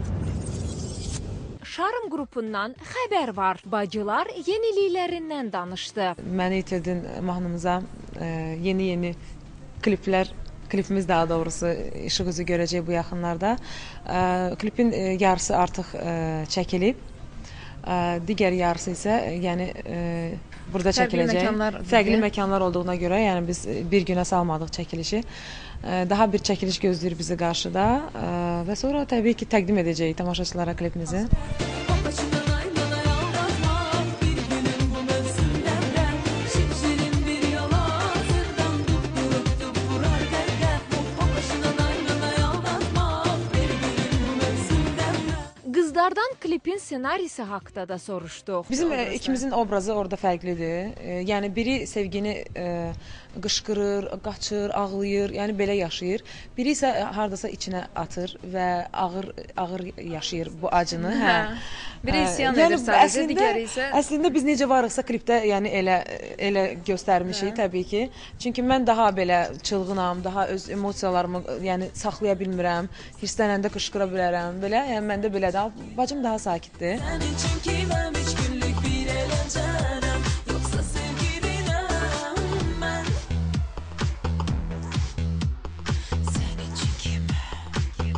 Speaker 2: Şarm qrupundan xəbər var. Bacılar yeniliklərindən danışdı.
Speaker 14: Məni itirdin mahnımıza yeni-yeni kliplər klipimiz daha doğrusu işıq üzü görəcək bu yaxınlarda. Klipin yarısı artıq çəkilib. Digər yarısı isə yəni burada çəkiləcək. Fərqli məkanlar olduğuna görə, yəni biz bir günə salmadıq çəkilişi. Daha bir çəkiliş gözləyir bizi qarşıda və sonra təbii ki təqdim edəcəyik tamaşaçılara klipimizi.
Speaker 2: Qızlardan klipin ssenarisi haqqında da soruşduq.
Speaker 14: Bizim ikimizin obrazı orada fərqlidir. Yəni biri sevgini qışqırır, qaçır, ağlayır, yəni belə yaşayır. Biri isə hardasa içinə atır və ağır ağır yaşayır bu acını. Hə.
Speaker 3: Biri isyan edir sadəcə, digəri isə
Speaker 14: Əslində biz necə varıqsa klipdə, yəni elə elə göstərmişik təbii ki. Çünki mən daha belə çılğınam, daha öz emosiyalarımı yəni saxlaya bilmirəm. Hirslənəndə qışqıra bilərəm. Belə, yəni məndə belədir. Bacım daha sakitdir.
Speaker 19: Sənin üçün kiməm üç günlük bir ələncənəm, yoxsa sevgilinəm mən. Sənin üçün kiməm.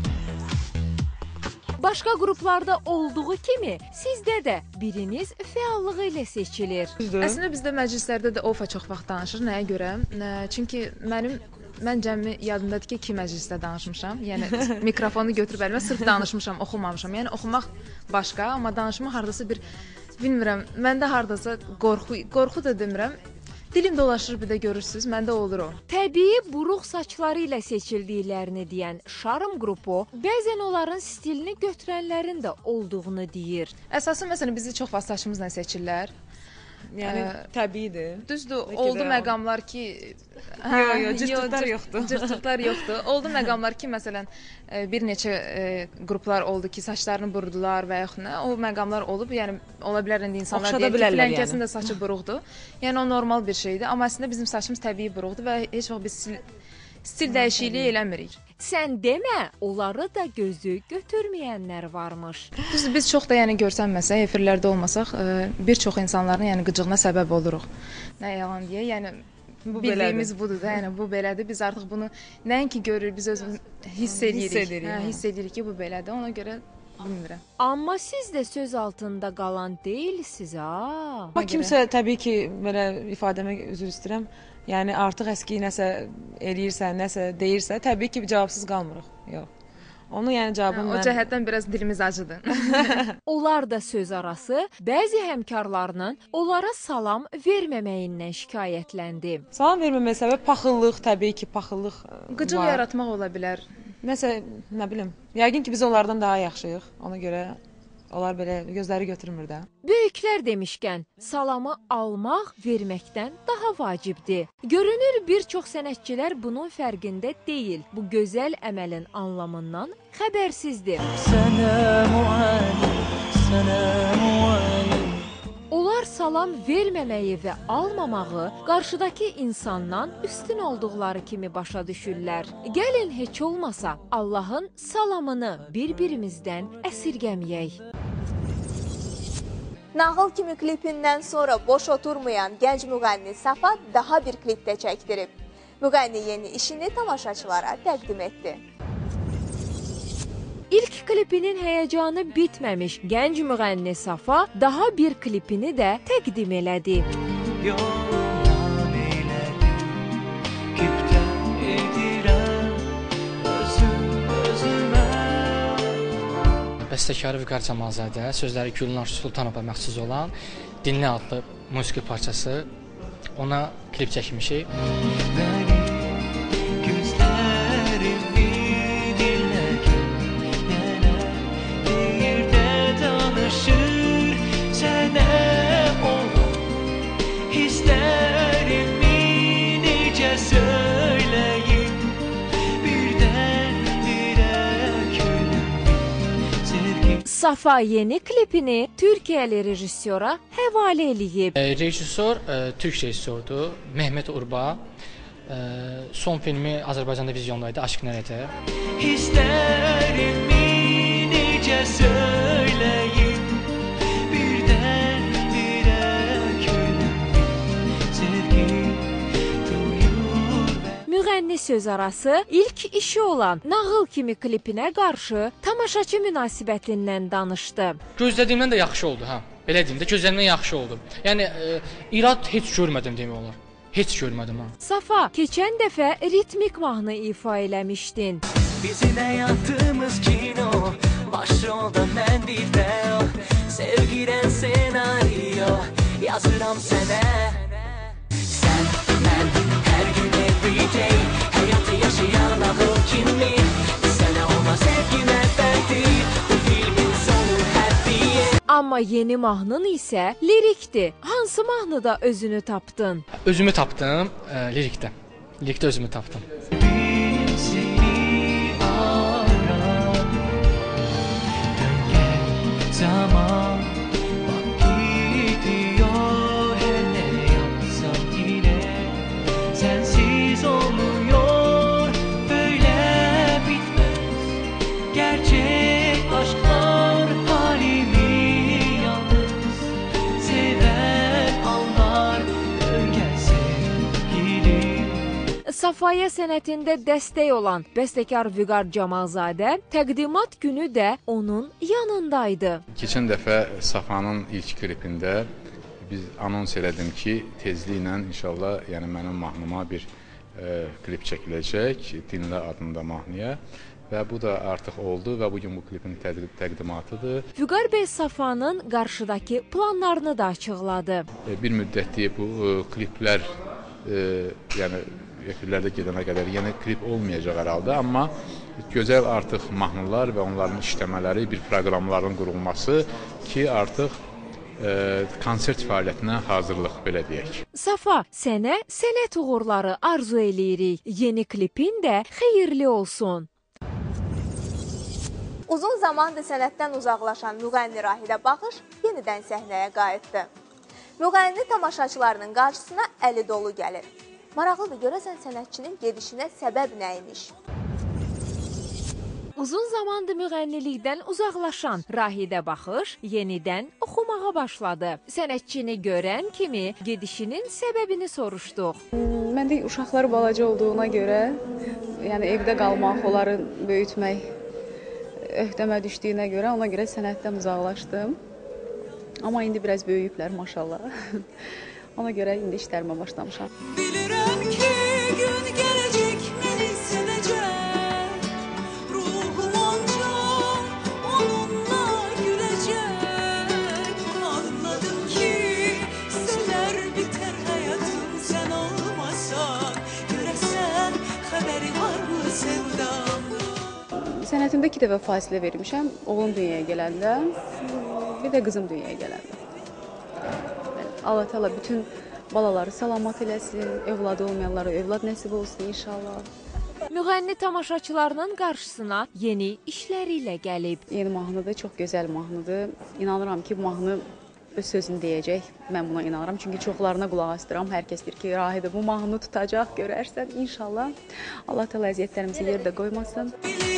Speaker 2: Başqa qruplarda olduğu kimi sizdə də biriniz fəallığı ilə seçilir.
Speaker 3: Əslində bizdə məclislərdə də OFA çox vaxt danışır. Nəyə görə? Çünki mənim Mən cəmi yadımdadır ki, iki məclisdə danışmışam. Yəni mikrofonu götürüb əlimə sırf danışmışam, oxumamışam. Yəni oxumaq başqa, amma danışmaq hardasa bir bilmirəm. Məndə hardasa qorxu, qorxu da demirəm. Dilim dolaşır bir də görürsüz, məndə olur o.
Speaker 2: Təbii buruq saçları ilə seçildiklərini deyən Şarm qrupu bəzən onların stilini götürənlərin də olduğunu deyir.
Speaker 3: Əsası məsələn bizi çox vaxt saçımızla seçirlər.
Speaker 14: Yəni təbiidir.
Speaker 3: Düzdür, oldu məqamlar ki,
Speaker 14: yox, yox, cırtdıqlar yoxdur.
Speaker 3: Cırtdıqlar yoxdur. Oldu məqamlar ki, məsələn, bir neçə qruplar oldu ki, saçlarını burudular və yaxud nə, o məqamlar olub. Yəni ola bilər indi insanlar deyir ki, filankəsin də saçı buruqdur. Yəni o normal bir şeydir, amma əslində bizim saçımız təbii buruqdur və heç vaxt biz stil dəyişikliyi eləmirik.
Speaker 2: Sən demə, onları da gözü götürməyənlər varmış.
Speaker 3: Düzdür, biz çox da yəni görsənməsək, efirlərdə olmasaq, bir çox insanların yəni qıcığına səbəb oluruq. Nə yalan deyə, yəni bu bildiyimiz budur da, yəni bu belədir. Biz artıq bunu nəinki görür, biz özümüz hiss edirik. Hiss edirik, hə, hiss edirik ki, bu belədir. Ona görə bilmirəm.
Speaker 2: Amma siz də söz altında qalan deyilsiniz, ha.
Speaker 14: Amma kimsə təbii ki, belə ifadəmə üzr istəyirəm. Yəni artıq əski nəsə eləyirsə, nəsə deyirsə, təbii ki, cavabsız qalmırıq. Yox. Onu yəni cavabım
Speaker 3: mən... O cəhətdən biraz dilimiz acıdır.
Speaker 2: Onlar da söz arası bəzi həmkarlarının onlara salam verməməyindən şikayətləndi.
Speaker 14: Salam verməməyə səbəb paxıllıq, təbii ki, paxıllıq
Speaker 3: Qıcıq yaratmaq ola bilər.
Speaker 14: Nəsə, nə bilim, yəqin ki biz onlardan daha yaxşıyıq. Ona görə onlar belə gözləri götürmür də.
Speaker 2: Böyüklər demişkən, salamı almaq verməkdən daha vacibdir. Görünür, bir çox sənətçilər bunun fərqində deyil. Bu gözəl əməlin anlamından xəbərsizdir.
Speaker 19: Sənəm o əli, sənəm o əli.
Speaker 2: Onlar salam verməməyi və almamağı qarşıdakı insandan üstün olduqları kimi başa düşürlər. Gəlin heç olmasa Allahın salamını bir-birimizdən əsirgəməyək.
Speaker 1: Nağıl kimi klipindən sonra boş oturmayan gənc müğənni Safa daha bir klipdə çəkdirib. Müğənni yeni işini tamaşaçılara təqdim etdi.
Speaker 2: İlk klipinin həyəcanı bitməmiş gənc müğənni Safa daha bir klipini də təqdim elədi.
Speaker 19: Yoldan eylədim, küpdən edirəm, özüm özümə.
Speaker 4: Bəstəkarı Vüqar Camalzadə, sözləri Gülnar Sultanova məxsus olan Dinlə adlı musiqi parçası. Ona klip çəkmişik.
Speaker 2: Safa yeni klipini Türkiyəli rejissora həvalə eləyib.
Speaker 4: E, rejissor e, Türk rejissordur, Mehmet Urba. E, son filmi Azərbaycanda vizyondaydı, Aşk Nərətə.
Speaker 19: Hisslərimi necə söyləyim, birdən dirək sevgi duyur.
Speaker 2: Müğənni söz arası ilk işi olan Nağıl kimi klipinə qarşı tamaşaçı münasibətindən danışdı.
Speaker 4: Gözlədiyimdən də yaxşı oldu, hə. Belə deyim də, gözlədiyimdən yaxşı oldu. Yəni e, irad heç görmədim demək olar. Heç görmədim ha.
Speaker 2: Safa, keçən dəfə ritmik mahnı ifa eləmişdin.
Speaker 19: Bizim həyatımız kino, başrolda mən bir də sevgilən senaryo yazıram sənə. Sən, mən, hər gün every day həyatı yaşayan nağıl kimi. Sənə olmaz sevgimə bəldir, bu filmin sonu happy end.
Speaker 2: Amma yeni mahnın isə lirikdir. Hansı mahnıda özünü tapdın?
Speaker 4: Özümü tapdım e, lirikdə. Lirikdə özümü tapdım.
Speaker 19: Bir seni aram, dön gel zaman, bak gidiyor her ne yapsam yine, sensiz olmuyor, böyle bitmez, gerçek aşklar halimi yalnız, seven anlar, dön gel sevgilim.
Speaker 2: Safaya sənətində dəstək olan bəstəkar Vüqar Camalzadə təqdimat günü də onun yanındaydı.
Speaker 8: Keçən dəfə Safanın ilk klipində biz anons elədim ki, tezliklə inşallah, yəni mənim mahnıma bir e, klip çəkiləcək, Dinlə adında mahnıya. Və bu da artıq oldu və bugün bu klipin təqdimatıdır.
Speaker 2: Vüqar bəy Safanın qarşıdakı planlarını da açıqladı.
Speaker 8: E, bir müddətdir bu e, kliplər, e, yəni efirlərdə gedənə qədər yenə klip olmayacaq hər halda, amma gözəl artıq mahnılar və onların işləmələri, bir proqramların qurulması ki, artıq e, konsert fəaliyyətinə hazırlıq, belə deyək.
Speaker 2: Safa, sənə sənət uğurları arzu eləyirik. Yeni klipin də xeyirli olsun.
Speaker 1: Uzun zamandır sənətdən uzaqlaşan müğənni Rahidə Baxış yenidən səhnəyə qayıtdı. Müğənni tamaşaçılarının qarşısına əli dolu gəlir. Maraqlıdır, görəsən sənətçinin gedişinə səbəb nə imiş?
Speaker 2: Uzun zamandır müğənnilikdən uzaqlaşan Rahidə Baxış yenidən oxumağa başladı. Sənətçini görən kimi gedişinin səbəbini soruşduq.
Speaker 23: Məndə uşaqlar balaca olduğuna görə, yəni evdə qalmaq, onları böyütmək öhdəmə düşdüyünə görə, ona görə sənətdən uzaqlaşdım. Amma indi biraz böyüyüblər, maşallah. Ona görə indi işlərimə başlamışam.
Speaker 19: Bilirəm ki, gün gələcək məni sevəcək, ruhum ancaq onunla güləcək. Anladım ki, sölər bitər həyatım sən olmasan, görəsən xəbəri varmı sevdam?
Speaker 23: Sənətimdə iki dəfə fasilə vermişəm. Oğlum dünyaya gələndə, bir də qızım dünyaya gələndə. Allah Təala bütün balaları salamat eləsin, övladı olmayanlara övlad nəsib olsun inşallah.
Speaker 2: Müğənni tamaşaçılarının qarşısına yeni işləri ilə gəlib.
Speaker 23: Yeni mahnıdır, çox gözəl mahnıdır. İnanıram ki, bu mahnı öz sözünü deyəcək. Mən buna inanıram. Çünki çoxlarına qulaq astıram. Hər kəs deyir ki, Rahidə bu mahnını tutacaq, görərsən inşallah. Allah Təala əziyyətlərimizi yerdə qoymasın.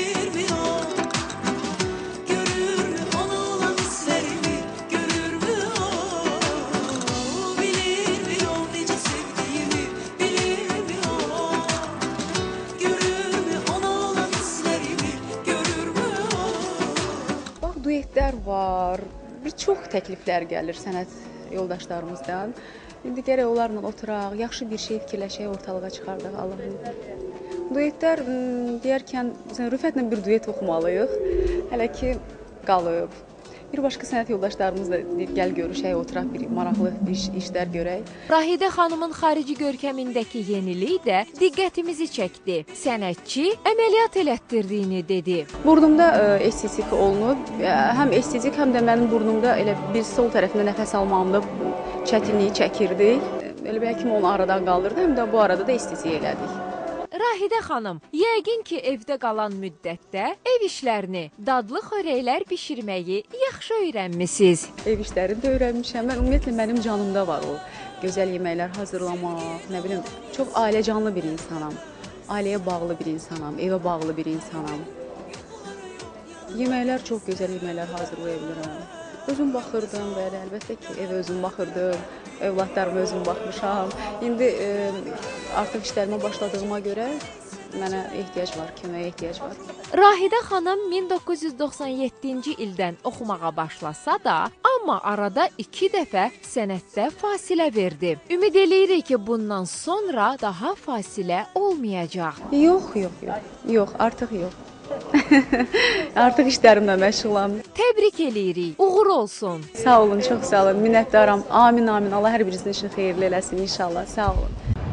Speaker 23: Duetlər var, bir çox təkliflər gəlir sənət yoldaşlarımızdan. İndi gərək onlarla oturaq, yaxşı bir şey fikirləşək, ortalığa çıxardıq Allahın. Duetlər deyərkən Rüfətlə bir duet oxumalıyıq, hələ ki qalıb. Bir başqa sənət yoldaşlarımız da deyir, gəl görüşək, oturaq bir maraqlı iş, işlər görək.
Speaker 2: Rahidə xanımın xarici görkəmindəki yenilik də diqqətimizi çəkdi. Sənətçi əməliyyat elətdirdiyini dedi.
Speaker 23: Burnumda estetik olunub, həm estetik, həm də mənim burnumda elə bir sol tərəfində nəfəs almağımda çətinliyi çəkirdi. Elə bir həkim onu aradan qaldırdı, həm də bu arada da estetik elədik.
Speaker 2: Rahidə xanım, yəqin ki, evdə qalan müddətdə ev işlərini, dadlı xörəklər bişirməyi yaxşı öyrənmisiniz.
Speaker 23: Ev işlərini də öyrənmişəm. Mən ümumiyyətlə mənim canımda var o. Gözəl yeməklər hazırlamaq, nə bilim, çox ailəcanlı bir insanam. Ailəyə bağlı bir insanam, evə bağlı bir insanam. Yeməklər çox gözəl yeməklər hazırlaya bilirəm. Özüm baxırdım, bəli, əlbəttə ki, evə özüm baxırdım, övladlarıma özüm baxmışam. İndi e, artıq işlərimə başladığıma görə mənə ehtiyac var, köməyə ehtiyac var.
Speaker 2: Rahidə xanım min doqquz yüz doxsan yeddinci ildən oxumağa başlasa da, amma arada iki dəfə sənətdə fasilə verdi. Ümid eləyirik ki, bundan sonra daha fasilə olmayacaq.
Speaker 23: Yox, yox, yox, yox, artıq yox. Artıq işlərimlə məşğulam.
Speaker 2: Təbrik eləyirik. Uğur olsun.
Speaker 23: Sağ olun, çox sağ olun. Minnətdaram. Amin, amin. Allah hər birinizin işini xeyirli eləsin inşallah. Sağ olun.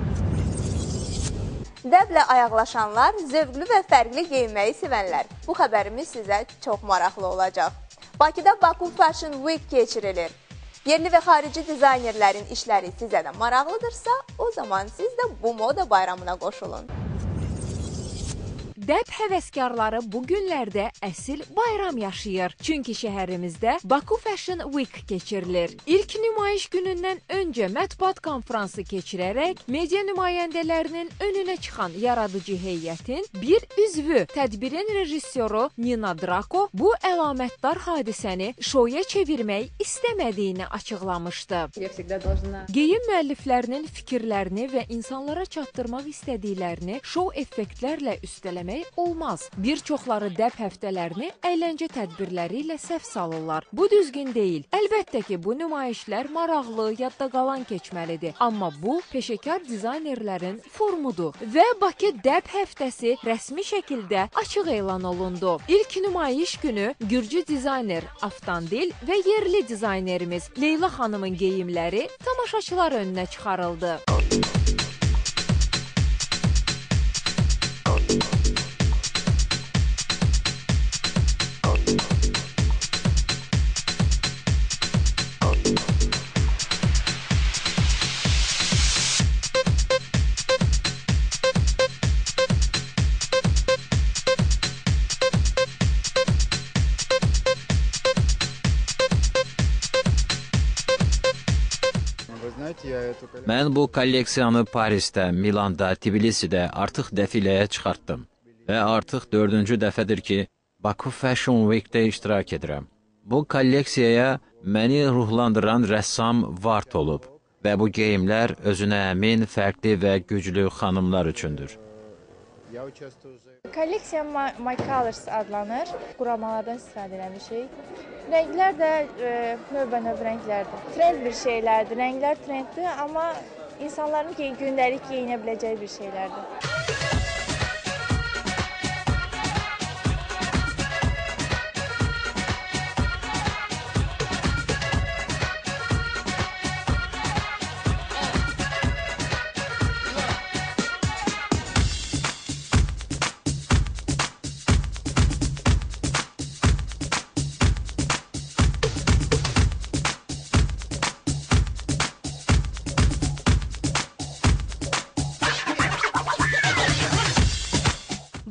Speaker 1: Dəblə ayaqlaşanlar, zövqlü və fərqli geyinməyi sevənlər. Bu xəbərimiz sizə çox maraqlı olacaq. Bakıda Baku Fashion Week keçirilir. Yerli və xarici dizaynerlərin işləri sizə də maraqlıdırsa, o zaman siz də bu moda bayramına qoşulun.
Speaker 2: Dəb həvəskarları bu günlərdə əsil bayram yaşayır. Çünki şəhərimizdə Baku Fashion Week keçirilir. İlk nümayiş günündən öncə mətbuat konfransı keçirərək media nümayəndələrinin önünə çıxan yaradıcı heyətin bir üzvü, tədbirin rejissoru Nina Drako bu əlamətdar hadisəni şoya çevirmək istəmədiyini açıqlamışdı. Geyim müəlliflərinin fikirlərini və insanlara çatdırmaq istədiklərini şou effektlərlə üstələmək olmaz. Bir çoxları dəb həftələrini əyləncə tədbirləri ilə səhv salırlar. Bu düzgün deyil. Əlbəttə ki, bu nümayişlər maraqlı, yadda qalan keçməlidir. Amma bu, peşəkar dizaynerlərin formudur. Və Bakı dəb həftəsi rəsmi şəkildə açıq elan olundu. İlk nümayiş günü Gürcü dizayner Aftandil və yerli dizaynerimiz Leyla xanımın geyimləri tamaşaçılar önünə çıxarıldı.
Speaker 7: Mən bu kolleksiyanı Parisdə, Milanda, Tbilisidə artıq dəfiləyə çıxartdım və artıq dördüncü dəfədir ki, Baku Fashion Week-də iştirak edirəm. Bu kolleksiyaya məni ruhlandıran rəssam Vart olub və bu geyimlər özünə əmin, fərqli və güclü xanımlar üçündür.
Speaker 9: Kolleksiya My Colors adlanır. Quramalardan istifadə eləmişik. Rənglər də e, növbə-növ rənglərdir. Trend bir şeylərdir. Rənglər trenddir, amma insanların gündəlik geyinə biləcəyi bir şeylərdir.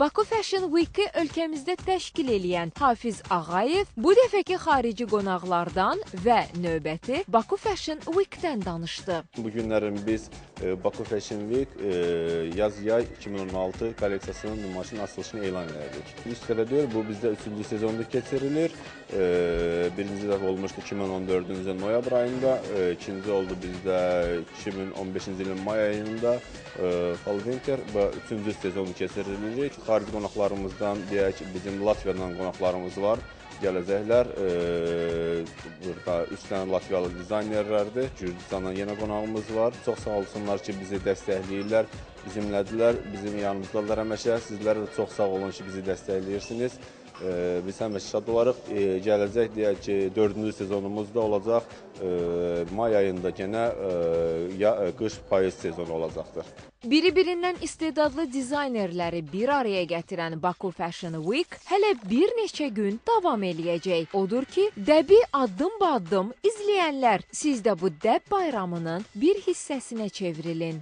Speaker 2: Baku Fashion Week-i ölkəmizdə təşkil edən Hafiz Ağayev bu dəfəki xarici qonaqlardan və növbəti Baku Fashion Week-dən danışdı.
Speaker 11: Bu günlərin biz e, Baku Fashion Week e, yaz-yay iki min on altı kolleksiyasının nümayişinin açılışını elan etdik. İlk dəfə deyil, bu bizdə üçüncü sezonda keçirilir. E, birinci dəfə olmuşdu iki min on dördüncü noyabr ayında, e, ikinci oldu bizdə iki min on beşinci ilin may ayında e, Fall Winter və üçüncü sezonu keçirilir. Xarici qonaqlarımızdan deyək ki, bizim Latviyadan qonaqlarımız var. Gələcəklər. E, burada üç dənə Latviyalı dizaynerlərdir. Gürcüstandan yenə qonağımız var. Çox sağ olsunlar ki, bizi dəstəkləyirlər, bizimlədilər, bizim yanımızdalar həmişə. Sizlər də çox sağ olun ki, bizi dəstəkləyirsiniz. E, biz həmişə şad olarıq. E, gələcək deyək ki, dördüncü sezonumuz da olacaq. E, may ayında yenə e, ya, qış payız sezonu olacaqdır.
Speaker 2: Biri-birindən istedadlı dizaynerləri bir araya gətirən Baku Fashion Week hələ bir neçə gün davam eləyəcək. Odur ki, dəbi addım-baddım izləyənlər, siz də bu dəb bayramının bir hissəsinə çevrilin.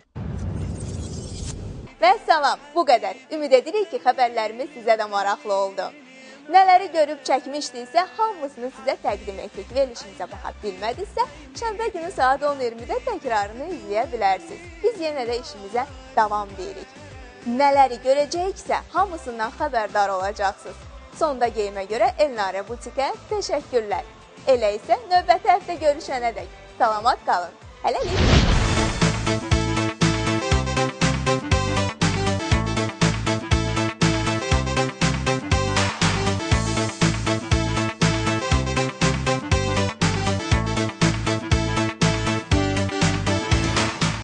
Speaker 1: Və salam, bu qədər. Ümid edirik ki, xəbərlərimiz sizə də maraqlı oldu. Nələri görüb çəkmişdiksə, hamısını sizə təqdim etdik. Verilişimizə baxa bilmədiksə, şənbə günü saat on iyirmidə təkrarını izləyə bilərsiniz. Biz yenə də işimizə davam deyirik. Nələri görəcəksə, hamısından xəbərdar olacaqsınız. Sonda geyimə görə Elnarə Butikə təşəkkürlər. Elə isə növbəti həftə görüşənədək salamat qalın. Hələlik.